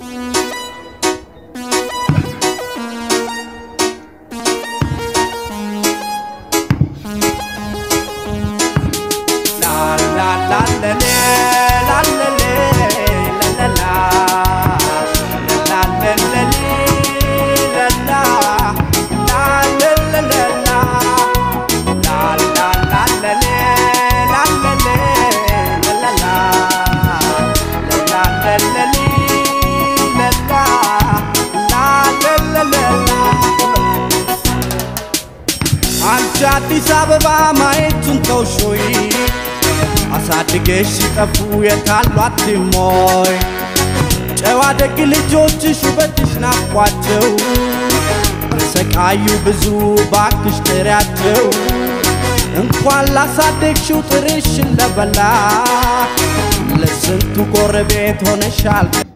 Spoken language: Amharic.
አዲስ አበባ ማየቱን ተውሾይ አሳድገሽ ሲጠፉ የታሏት ሞይ ጨዋ ደግ ልጆችሽ ውበትሽ ናፍቋቸው ተሰቃዩ ብዙ ባክሽ ጥሪያቸው እንኳን ላሳደግሽው ጥርሽን ለበላ ለስንቱ ጎረቤት ሆነሻል